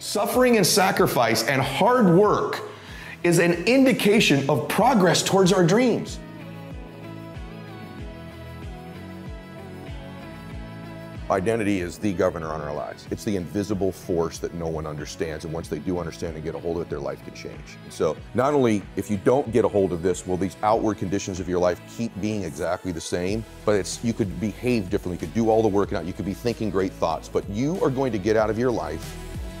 Suffering and sacrifice and hard work is an indication of progress towards our dreams. Identity is the governor on our lives. It's the invisible force that no one understands, and once they do understand and get a hold of it, their life can change. So not only if you don't get a hold of this, will these outward conditions of your life keep being exactly the same, but you could behave differently, you could do all the work out, you could be thinking great thoughts, but you are going to get out of your life.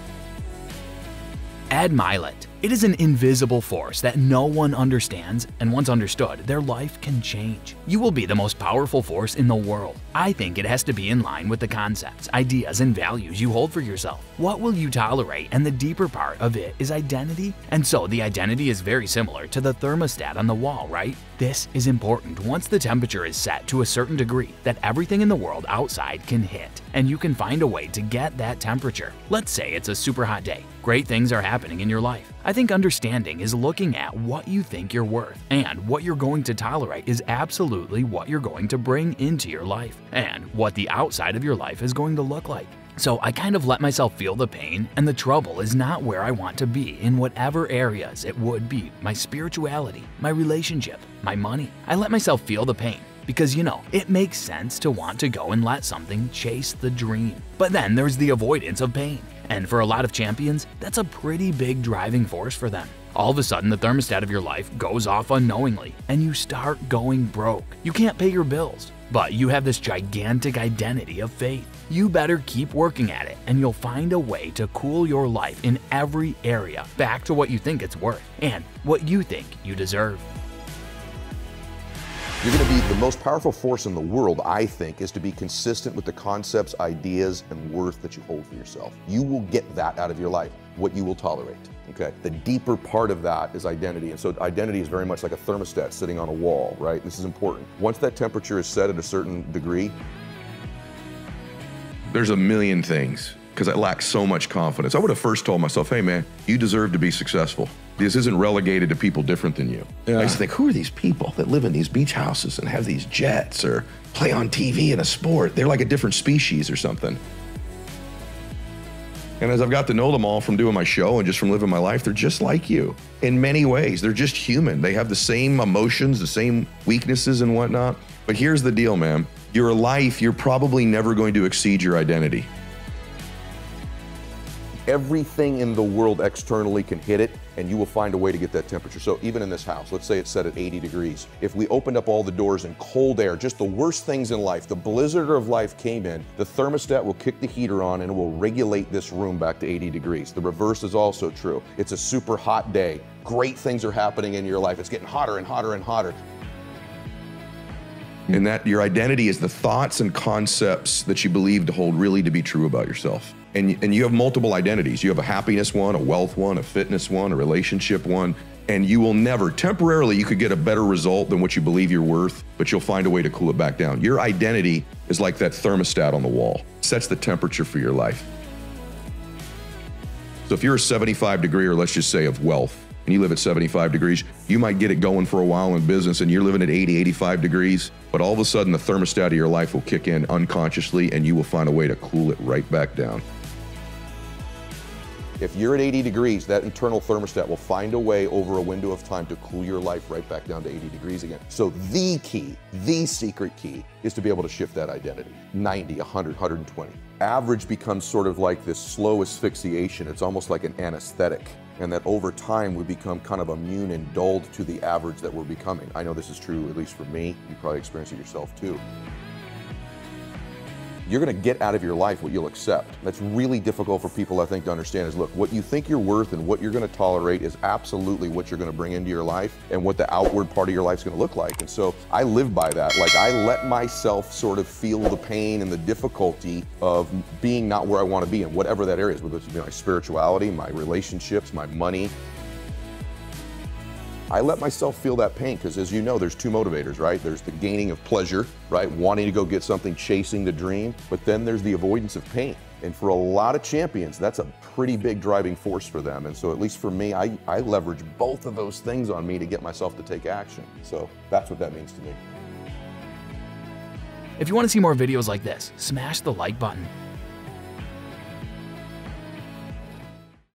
Add Mylett. It is an invisible force that no one understands, and once understood, their life can change. You will be the most powerful force in the world. I think it has to be in line with the concepts, ideas, and values you hold for yourself. What will you tolerate? And the deeper part of it is identity. And so the identity is very similar to the thermostat on the wall, right? This is important once the temperature is set to a certain degree that everything in the world outside can hit, and you can find a way to get that temperature. Let's say it's a super hot day. Great things are happening in your life. I think understanding is looking at what you think you're worth, and what you're going to tolerate is absolutely what you're going to bring into your life, and what the outside of your life is going to look like. So I kind of let myself feel the pain, and the trouble is not where I want to be in whatever areas it would be: my spirituality, my relationship, my money. I let myself feel the pain because, you know, it makes sense to want to go and let something chase the dream. But then there's the avoidance of pain. And for a lot of champions, that's a pretty big driving force for them. All of a sudden, the thermostat of your life goes off unknowingly, and you start going broke. You can't pay your bills, but you have this gigantic identity of faith. You better keep working at it, and you'll find a way to cool your life in every area back to what you think it's worth and what you think you deserve. You're going to be the most powerful force in the world, I think, is to be consistent with the concepts, ideas, and worth that you hold for yourself. You will get that out of your life, what you will tolerate. Okay. The deeper part of that is identity. And so identity is very much like a thermostat sitting on a wall, right? This is important. Once that temperature is set at a certain degree, there's a million things, because I lack so much confidence. I would have first told myself, hey man, you deserve to be successful. This isn't relegated to people different than you. Yeah. I used to think, who are these people that live in these beach houses and have these jets or play on TV in a sport? They're like a different species or something. And as I've got to know them all from doing my show and just from living my life, they're just like you in many ways. They're just human. They have the same emotions, the same weaknesses and whatnot. But here's the deal, man. Your life, you're probably never going to exceed your identity. everything in the world externally can hit it, and you will find a way to get that temperature. So even in this house, let's say it's set at 80 degrees. If we opened up all the doors and cold air, just the worst things in life, the blizzard of life came in, the thermostat will kick the heater on and it will regulate this room back to 80 degrees. The reverse is also true. It's a super hot day. Great things are happening in your life. It's getting hotter and hotter and hotter. And that your identity is the thoughts and concepts that you believe to hold really to be true about yourself. And you have multiple identities. You have a happiness one, a wealth one, a fitness one, a relationship one, and you will never, temporarily you could get a better result than what you believe you're worth, but you'll find a way to cool it back down. Your identity is like that thermostat on the wall. It sets the temperature for your life. So if you're a 75 degree, or let's just say of wealth, and you live at 75 degrees, you might get it going for a while in business and you're living at 80, 85 degrees, but all of a sudden the thermostat of your life will kick in unconsciously and you will find a way to cool it right back down. If you're at 80 degrees, that internal thermostat will find a way over a window of time to cool your life right back down to 80 degrees again. So the key, the secret key, is to be able to shift that identity. 90, 100, 120. Average becomes sort of like this slow asphyxiation. It's almost like an anesthetic. And that over time we become kind of immune and dulled to the average that we're becoming. I know this is true, at least for me. You probably experience it yourself too. You're gonna get out of your life what you'll accept. That's really difficult for people, I think, to understand is, look, what you think you're worth and what you're gonna tolerate is absolutely what you're gonna bring into your life and what the outward part of your life's gonna look like. And so I live by that. Like, I let myself sort of feel the pain and the difficulty of being not where I wanna be in whatever that area is, whether it's my spirituality, my relationships, my money. I let myself feel that pain because, as you know, there's two motivators, right? There's the gaining of pleasure, right? Wanting to go get something, chasing the dream, but then there's the avoidance of pain. And for a lot of champions, that's a pretty big driving force for them. And so at least for me, I leverage both of those things on me to get myself to take action. So that's what that means to me. If you want to see more videos like this, smash the like button.